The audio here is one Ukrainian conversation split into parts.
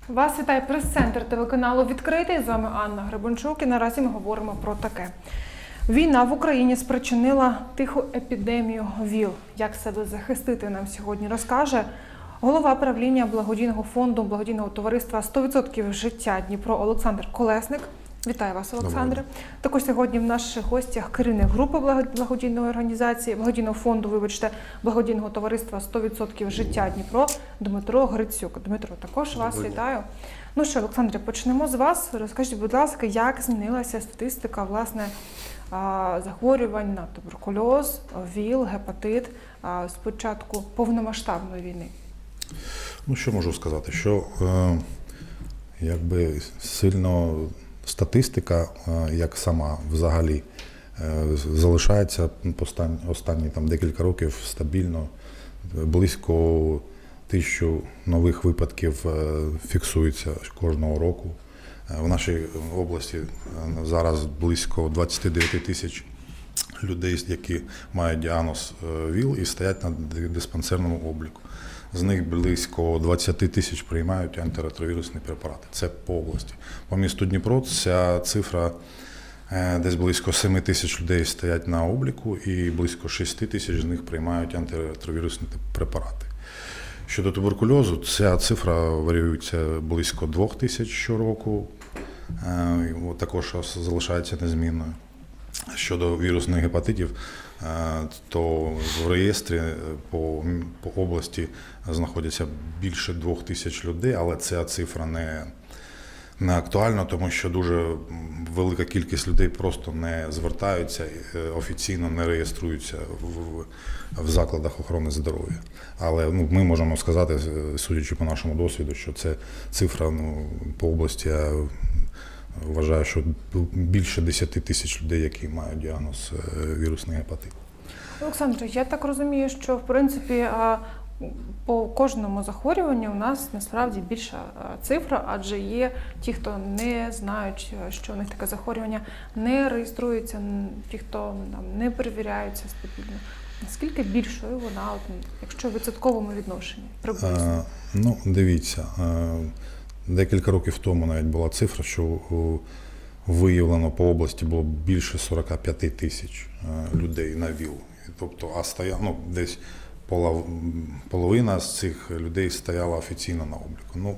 Вас вітає прес-центр телеканалу «Відкритий». З вами Анна Гребенчук і наразі ми говоримо про таке. Війна в Україні спричинила тиху епідемію ВІЛ. Як себе захистити, нам сьогодні розкаже голова правління благодійного фонду, благодійного товариства «100% життя Дніпро» Олександр Колесник. Вітаю вас, Олександре. Також сьогодні в наших гостях керівник групи благодійної організації, благодійного фонду, благодійного товариства «100% життя Дніпро» Дмитро Грицюк. Дмитро, також вас вітаю. Ну що, Олександре, почнемо з вас. Розкажіть, будь ласка, як змінилася статистика, власне, захворювань на туберкульоз, ВІЛ, гепатит з початку повномасштабної війни? Ну, що можу сказати, що якби сильно статистика, як сама взагалі, залишається останні там декілька років стабільно. Близько 1000 нових випадків фіксується кожного року. В нашій області зараз близько 29 тисяч людей, які мають діагноз ВІЛ і стоять на диспансерному обліку. З них близько 20 тисяч приймають антиретровірусні препарати. Це по області. По місту Дніпро ця цифра десь близько 7 тисяч людей стоять на обліку і близько 6 тисяч з них приймають антиретровірусні препарати. Щодо туберкульозу, ця цифра варіюється близько 2 тисяч щороку, також залишається незмінною. Щодо вірусних гепатитів, то в реєстрі по області знаходяться більше 2000 людей, але ця цифра не актуальна, тому що дуже велика кількість людей просто не звертаються, офіційно не реєструються в закладах охорони здоров'я. Але ми можемо сказати, судячи по нашому досвіду, що це цифра по області, я вважаю, що більше 10 тисяч людей, які мають діагноз вірусний гепатит. Олександр, я так розумію, що в принципі по кожному захворюванню у нас насправді більша цифра, адже є ті, хто не знають, що у них таке захворювання, не реєструються, ті, хто не перевіряються стабільно. Наскільки більшою вона, якщо в відсотковому відношенні, приблизно? Ну, дивіться, декілька років тому навіть була цифра, що виявлено по області було більше 45 тисяч людей на ВІЛ. Тобто, десь половина з цих людей стояла офіційно на обліку.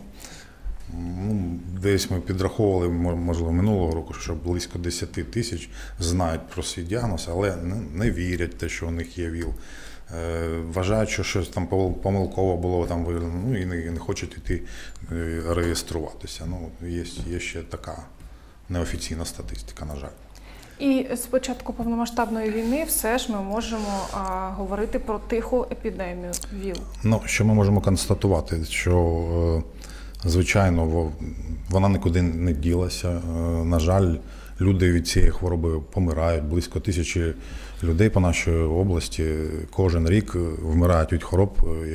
Десь ми підраховували, можливо, минулого року, що близько 10 тисяч знають про свій діагноз, але не вірять в те, що у них є ВІЛ. Вважають, що щось там помилково було там виявлено, і не хочуть йти реєструватися. Є ще така неофіційна статистика, на жаль. І з початку повномасштабної війни все ж ми можемо говорити про тиху епідемію ВІЛ. Що ми можемо констатувати, що, звичайно, вона нікуди не ділася. На жаль, люди від цієї хвороби помирають. Близько 1000 людей по нашій області кожен рік вмирають від хвороб,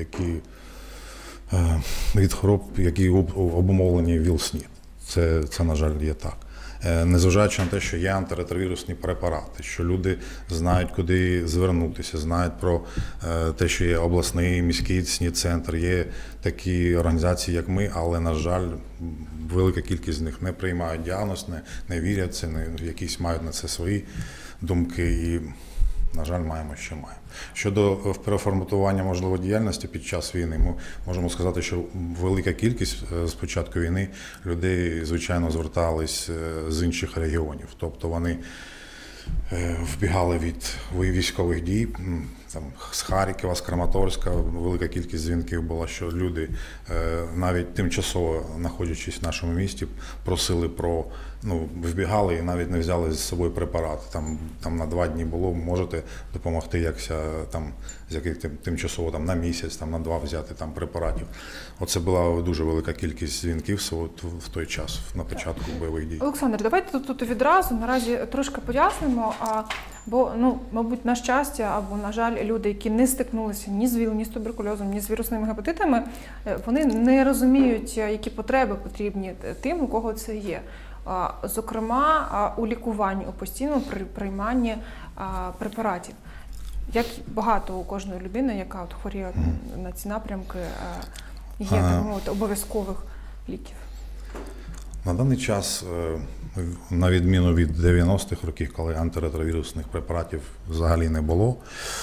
які обумовлені ВІЛ-СНІД. Це, на жаль, є так. Незважаючи на те, що є антиретровірусні препарати, що люди знають, куди звернутися, знають про те, що є обласний міський СНІД-центр, є такі організації, як ми, але, на жаль, велика кількість з них не приймають діагноз, не вірять, якісь мають на це свої думки і, на жаль, маємо, що маємо. Щодо переформатування, можливо, діяльності під час війни, ми можемо сказати, що велика кількість з початку війни людей, звичайно, звертались з інших регіонів. Тобто вони вбігали від військових дій, з Харкова, з Краматорська, велика кількість дзвінків була, що люди, навіть тимчасово знаходячись в нашому місті, просили вбігали і навіть не взяли з собою препарати. Там на 2 дні було, можете допомогти, з яких тимчасово на місяць, на 2 взяти препаратів. Оце була дуже велика кількість дзвінків в той час, на початку бойових дій. Олександр, давайте тут відразу наразі трошки пояснимо, бо, мабуть, на щастя або, на жаль, люди, які не стикнулися ні з ВІЛ, ні з туберкульозом, ні з вірусними гепатитами, вони не розуміють, які потреби потрібні тим, у кого це є. Зокрема, у лікуванні, у постійному прийманні препаратів. Як багато у кожної людини, яка хворіє на ці напрямки, є, так мовити, обов'язкових ліків? На даний час, на відміну від 90-х років, коли антиретровірусних препаратів взагалі не було,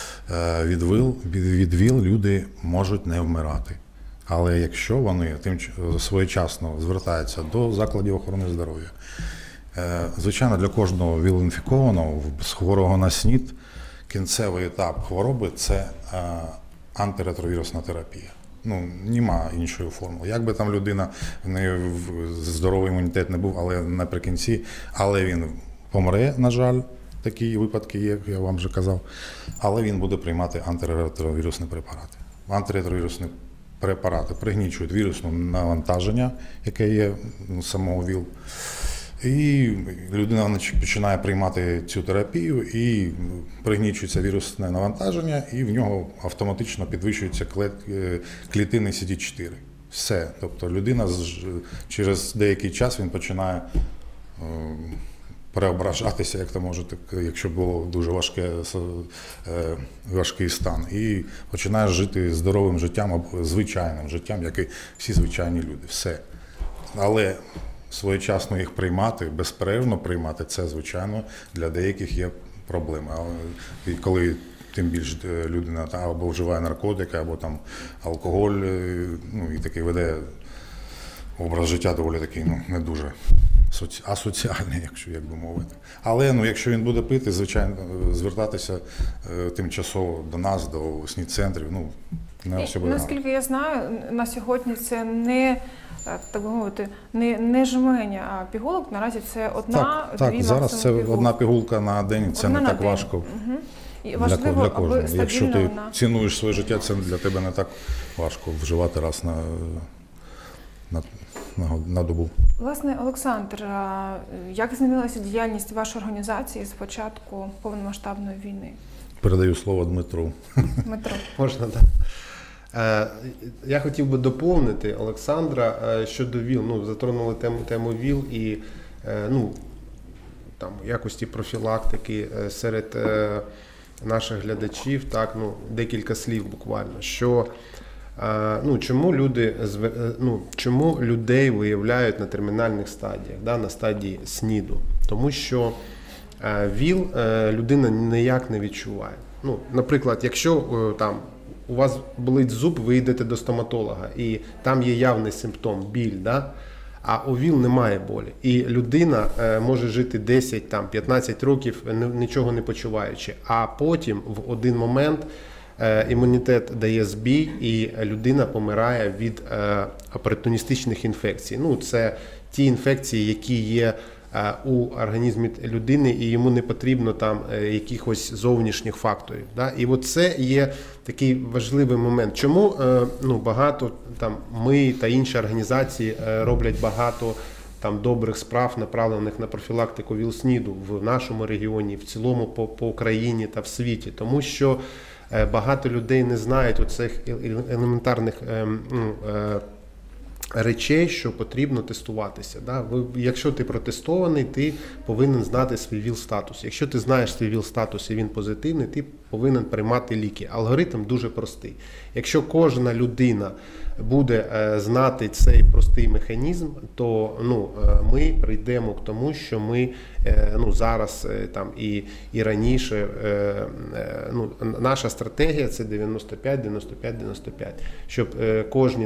від ВІЛ люди можуть не вмирати. Але якщо вони своєчасно звертаються до закладів охорони здоров'я, звичайно, для кожного ВІЛ-інфікованого з хворого на СНІД кінцевий етап хвороби – це антиретровірусна терапія. Нема іншої формули. Як би там людина, здоровий імунітет не був, але наприкінці, але він помре, на жаль, такі випадки є, я вам вже казав, але він буде приймати антиретровірусні препарати. Антиретровірусні препарати пригнічують вірусне навантаження, яке є самого ВІЛ. І людина починає приймати цю терапію, і пригнічується вірусне навантаження, і в нього автоматично підвищується клітини CD4. Все. Тобто людина через деякий час він починає переображатися, як то може, якщо було дуже важкий стан, і починає жити здоровим життям, або звичайним життям, як і всі звичайні люди. Все. Але своєчасно їх приймати, безперервно приймати, це, звичайно, для деяких є проблеми. І коли тим більше людина або вживає наркотики, або там алкоголь, і такий веде образ життя доволі такий, не дуже асоціальний, якщо як би мовити. Але якщо він буде пити, звичайно, звертатися тимчасово до нас, до СНІД-центрів, не все буде. Наскільки я знаю, на сьогодні це не, так би мовити, не жменя, а пігулок. Наразі це одна-дві. Так, зараз це одна пігулка на день, це не так важко. Угу. І важливо, для кожного. Якщо ти вона... цінуєш своє життя, це для тебе не так важко вживати раз на добу. Власне, Олександр, як змінилася діяльність вашої організації з початку повномасштабної війни? Передаю слово Дмитру. Дмитро. Можна, так. Я хотів би доповнити Олександра щодо ВІЛ. Затронули тему ВІЛ і якості профілактики серед наших глядачів. Так, декілька слів буквально. Що чому людей виявляють на термінальних стадіях, на стадії СНІДу? Тому що ВІЛ людина ніяк не відчуває. Наприклад, якщо у вас болить зуб, ви йдете до стоматолога, і там є явний симптом – біль, а у ВІЛ немає болі. І людина може жити 10-15 років, нічого не почуваючи, а потім в один момент імунітет дає збій, і людина помирає від опортуністичних інфекцій. Це ті інфекції, які є у організмі людини, і йому не потрібно якихось зовнішніх факторів. І це є такий важливий момент. Чому багато ми та інші організації роблять багато добрих справ, направлених на профілактику ВІЛ-СНІДу в нашому регіоні, в цілому по Україні та в світі. Тому що багато людей не знають оцих елементарних речей, що потрібно тестуватися. Якщо ти протестований, ти повинен знати свій ВІЛ-статус. Якщо ти знаєш свій ВІЛ-статус і він позитивний, ти повинен приймати ліки. Алгоритм дуже простий. Якщо кожна людина буде знати цей простий механізм, то ми прийдемо к тому, що ми зараз і раніше, наша стратегія – це 95-95-95, щоб кожні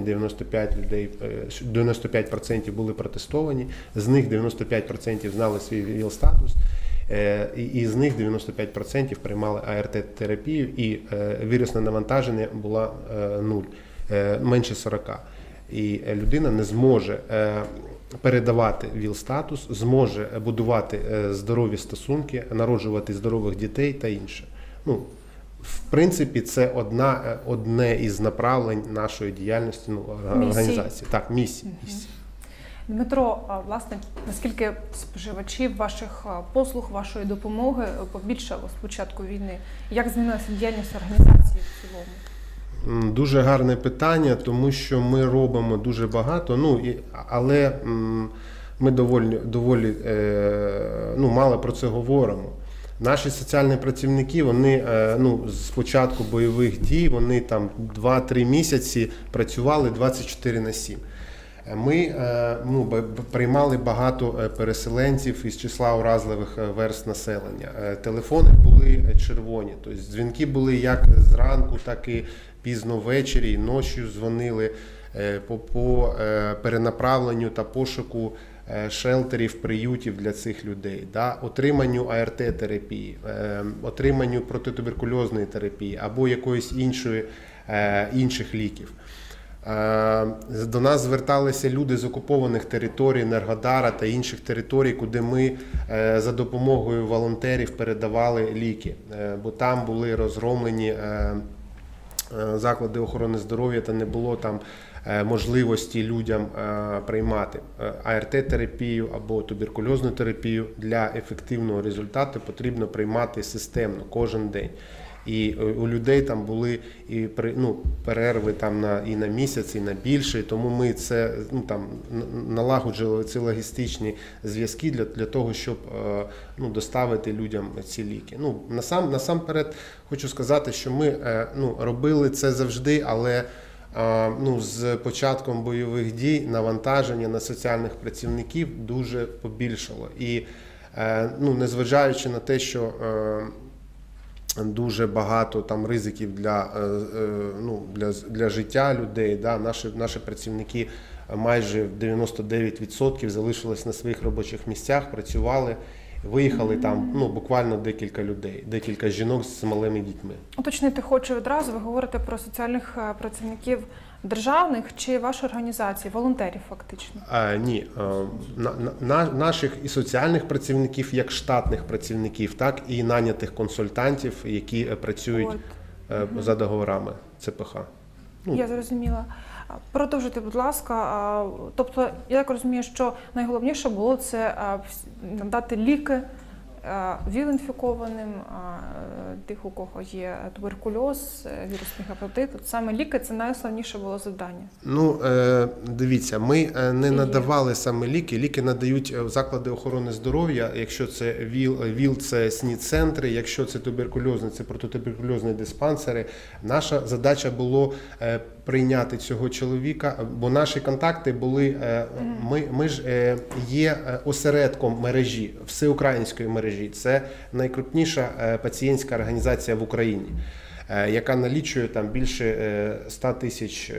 95% були протестовані, з них 95% знали свій ВІЛ-статус, і з них 95% приймали АРТ-терапію, і вірусне навантаження було 0, менше 40. І людина не зможе передавати ВІЛ-статус, зможе будувати здорові стосунки, народжувати здорових дітей та інше. В принципі, це одне із направлень нашої діяльності організації. Так, місії. Дмитро, власне, наскільки споживачів ваших послуг, вашої допомоги побільшало з початку війни? Як змінилася діяльність організації в цілому? Дуже гарне питання, тому що ми робимо дуже багато, але ми доволі мало про це говоримо. Наші соціальні працівники, вони з початку бойових дій, вони 2-3 місяці працювали 24/7. Ми приймали багато переселенців із числа уразливих верств населення. Телефони були червоні, тобто дзвінки були як зранку, так і пізно ввечері, і ночі дзвонили по перенаправленню та пошуку шелтерів, приютів для цих людей, отриманню АРТ-терапії, отриманню протитуберкульозної терапії або якоїсь інших ліків. До нас зверталися люди з окупованих територій, Енергодара та інших територій, куди ми за допомогою волонтерів передавали ліки, бо там були розгромлені заклади охорони здоров'я та не було там можливості людям приймати АРТ-терапію або туберкульозну терапію. Для ефективного результату потрібно приймати системно кожен день. І у людей там були і перерви там і на місяць, і на більше. Тому ми це налагоджували ці логістичні зв'язки для того, щоб доставити людям ці ліки. Насамперед хочу сказати, що ми робили це завжди, але з початком бойових дій навантаження на соціальних працівників дуже побільшало. І незважаючи на те, що дуже багато там ризиків для життя людей, наші працівники майже 99% залишились на своїх робочих місцях, працювали. Виїхали там буквально декілька людей, декілька жінок з малими дітьми. Уточнити хочу одразу, ви говорите про соціальних працівників державних чи вашої організації, волонтерів фактично? Ні, наших і соціальних працівників, як штатних працівників, так і нанятих консультантів, які працюють за договорами ЦПХ. Я зрозуміла. Продовжуйте, будь ласка. Тобто, я так розумію, що найголовніше було це надати ліки ВІЛ-інфікованим, тих, у кого є туберкульоз, вірусний гепатит. Саме ліки – це найосновніше було завдання. Дивіться, ми не надавали саме ліки. Ліки надають заклади охорони здоров'я. Якщо це ВІЛ – це СНІД-центри, якщо це туберкульозний – це протитуберкульозні диспансери. Наша задача було прийняти цього чоловіка, бо наші контакти були, ми ж є осередком мережі, всеукраїнської мережі. Це найкрупніша пацієнтська організація в Україні, яка налічує там більше 100 тисяч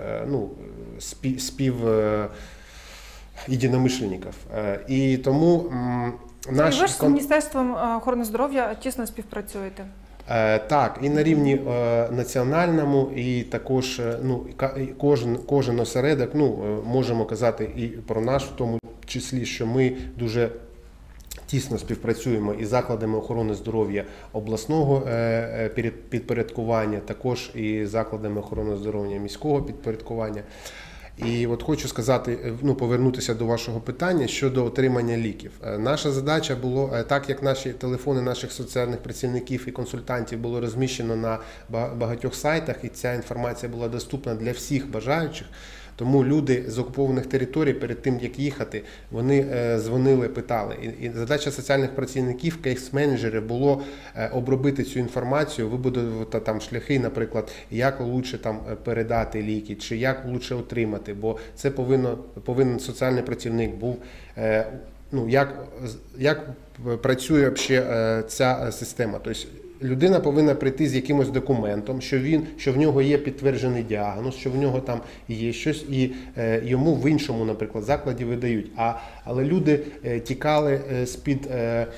єдиномишленників. І тому І ви ж з Міністерством охорони здоров'я тісно співпрацюєте? Так, і на рівні національному, і також кожен осередок, можемо казати і про наш в тому числі, що ми дуже тісно співпрацюємо із закладами охорони здоров'я обласного підпорядкування, також і закладами охорони здоров'я міського підпорядкування. І от хочу сказати, повернутися до вашого питання щодо отримання ліків. Наша задача було, так як наші телефони наших соціальних працівників і консультантів було розміщено на багатьох сайтах, і ця інформація була доступна для всіх бажаючих, тому люди з окупованих територій перед тим, як їхати, вони дзвонили, питали. І задача соціальних працівників, кейс-менеджерів було обробити цю інформацію, вибудувати там шляхи, наприклад, як краще там передати ліки, чи як краще отримати, бо це повинен соціальний працівник був, як працює взагалі ця система. Тобто, людина повинна прийти з якимось документом, що в нього є підтверджений діагноз, що в нього там є щось, і йому в іншому, наприклад, закладі видають. Але люди тікали з-під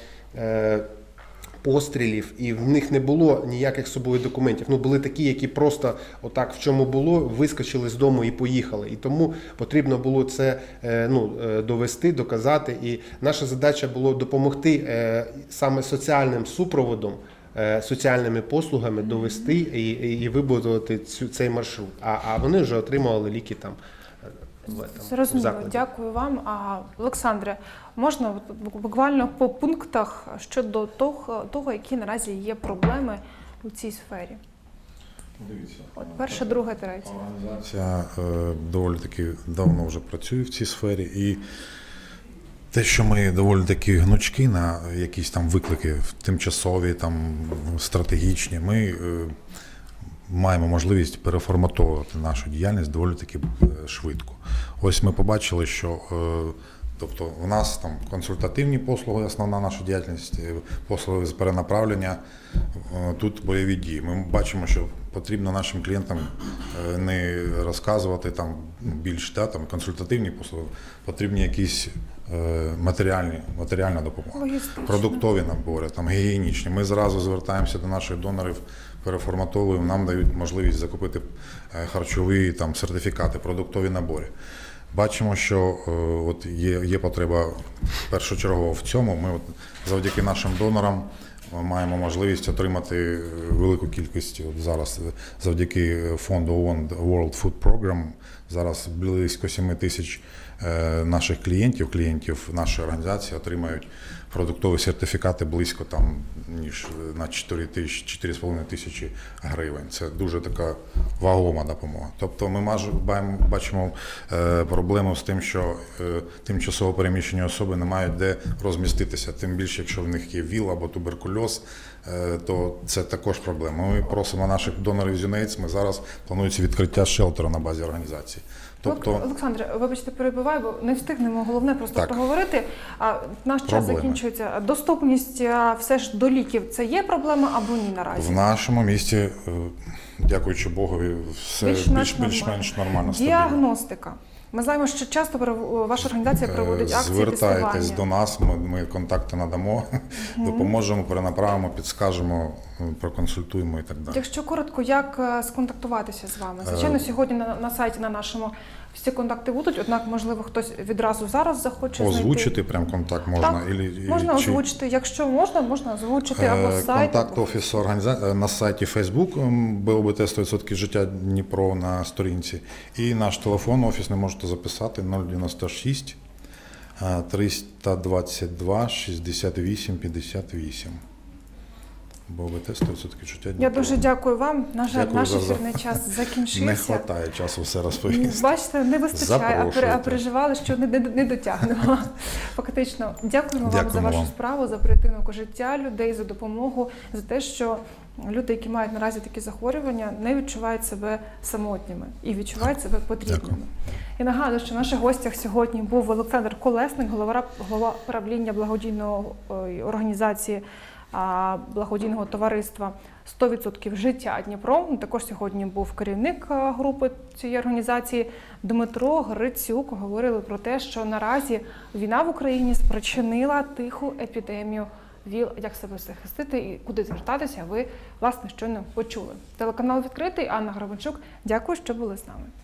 пострілів, і в них не було ніяких з собою документів. Були такі, які просто отак в чому було, вискочили з дому і поїхали. І тому потрібно було це довести, доказати. І наша задача було допомогти саме соціальним супроводом, соціальними послугами довести і вибудувати цей маршрут. А вони вже отримували ліки там. Зрозуміло, дякую вам. Олександре, можна буквально по пунктах щодо того, які наразі є проблеми у цій сфері? Дивіться. Перша, друга, третя. Організація доволі таки давно вже працює в цій сфері, і те, що ми доволі таки гнучкі на якісь там виклики тимчасові, там стратегічні, маємо можливість переформатовувати нашу діяльність доволі таки швидко. Ось ми побачили, що тобто у нас там консультативні послуги, основна наша діяльність, послуги з перенаправлення, тут бойові дії. Ми бачимо, що потрібно нашим клієнтам не розказувати там більш там, консультативні послуги, потрібні якісь матеріальна допомога, продуктові набори, там, гігієнічні. Ми зразу звертаємося до наших донорів, переформатовуємо, нам дають можливість закупити харчові там, сертифікати, продуктові набори. Бачимо, що от є потреба першочергово в цьому. Ми от, завдяки нашим донорам маємо можливість отримати велику кількість, от зараз завдяки фонду ООН World Food Program, зараз близько 7 тисяч наших клієнтів нашої організації отримають продуктові сертифікати близько там, ніж на 4,5 тисячі гривень. Це дуже така вагома допомога. Тобто ми бачимо проблему з тим, що тимчасово переміщені особи не мають де розміститися. Тим більше, якщо в них є ВІЛ або туберкульоз, то це також проблема. Ми просимо наших донорів з UNAIDS, ми зараз планується відкриття шелтеру на базі організації. Тобто, Олександре, вибачте, перебиваю, бо не встигнемо, головне просто так, проговорити. Наш час закінчується. Доступність все ж до ліків – це є проблема або ні наразі? В нашому місті, дякуючи Богові, все більш-менш нормально, стабільно. Діагностика. Ми знаємо, що часто ваша організація проводить акції тестування. Звертайтесь до нас, ми контакти надамо, допоможемо, перенаправимо, підскажемо, проконсультуємо і так далі. Якщо коротко, як сконтактуватися з вами? Звичайно, сьогодні на сайті на нашому всі контакти будуть, однак, можливо, хтось відразу зараз захоче знайти. Озвучити прям контакт можна? Так, можна озвучити. Якщо можна озвучити або з сайту. Контакт офісу організації на сайті Facebook БОБТ 100% життя Дніпро на сторінці. І наш телефон офісний можете записати 096 322 68 58. БОБТ 100% життя Дніпро. Я дуже дякую вам. На жаль, наш ефірний час закінчився. Не вистачає часу все розповісти. Бачите, не вистачає, а переживали, що не дотягнемо. Фактично, дякуємо вам за вашу справу, за порятунок життя людей, за допомогу, за те, що люди, які мають наразі такі захворювання, не відчувають себе самотніми і відчувають себе потрібними. Дякую. І нагадую, що в наших гостях сьогодні був Олександр Колесник, голова правління благодійної організації благодійного товариства 100% життя Дніпро. Також сьогодні був керівник групи цієї організації Дмитро Грицюк. Говорили про те, що наразі війна в Україні спричинила тиху епідемію ВІЛ. Як себе захистити і куди звертатися, ви, власне, щойно почули. Телеканал відкритий, Анна Гребенчук. Дякую, що були з нами.